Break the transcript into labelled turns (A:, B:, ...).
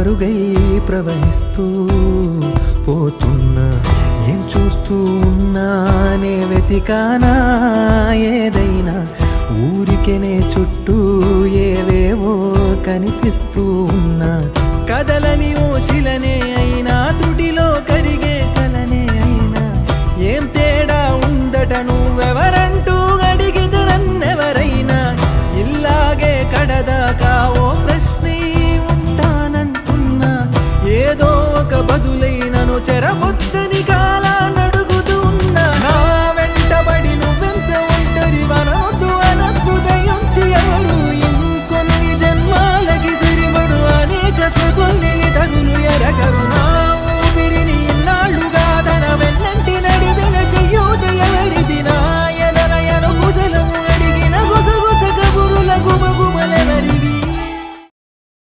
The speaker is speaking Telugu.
A: మరుగై ప్రవహిస్తూ పోతున్నా ఏం చూస్తూ ఉన్నానే వెతికానా ఏదైనా ఊరికెనే చుట్టూ ఏవేవో కనిపిస్తూ ఉన్నా కదలని ఓశిలనే అయినా త్రుటిలో కరిగే కలనే అయినా ఏం తేడా ఉందట నువ్వెవరంటూ అడిగితే నన్నెవరైనా ఇల్లాగే కడదాకా ఓ ప్రశ్నే ఉంటానంటున్నా ఏదో ఒక బదులైనను చెరబొద్దని